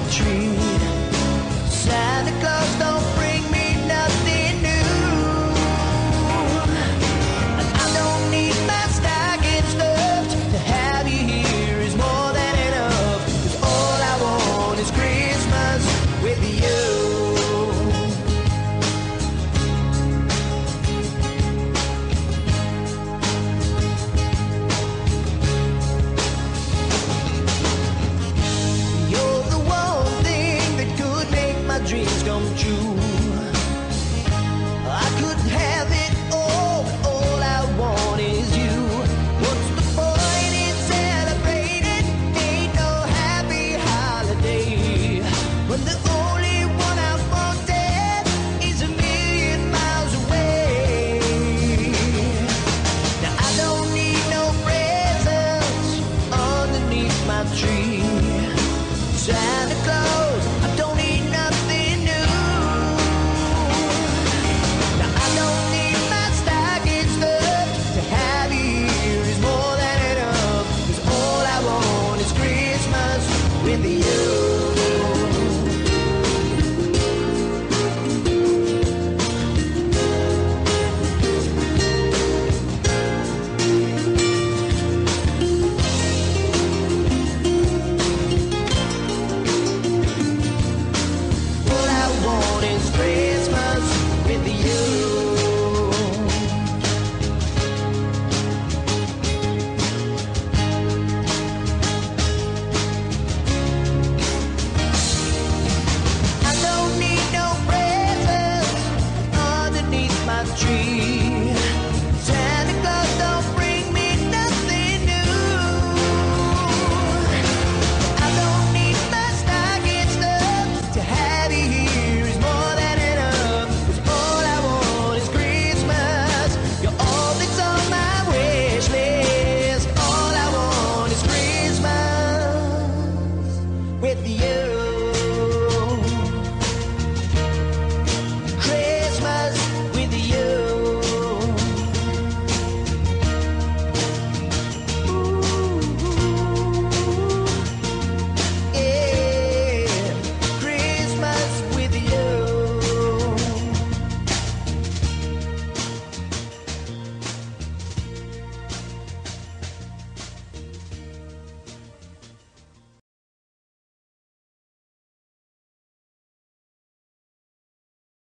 tree. Santa Claus don't bring me nothing new, and I don't need my stocking stuffed. To have you here is more than enough, 'cause all I want is Christmas with you. Dreams come true. I couldn't have it all I want is you. What's the point in celebrating? Ain't no happy holiday when the only one I wanted is a million miles away. Now I don't need no presents underneath my tree. Santa Claus, I don't need nothing new. Now I don't need my stocking stuffed. To have you here is more than enough, 'cause all I want is Christmas with you. Christmas with you. I don't need no presents underneath my tree. Santa Claus don't bring me nothing new. I don't need my stocking stuffed. To have you here is more than enough, 'cause all I want is Christmas. You're all that's on my wish list. All I want is Christmas with you.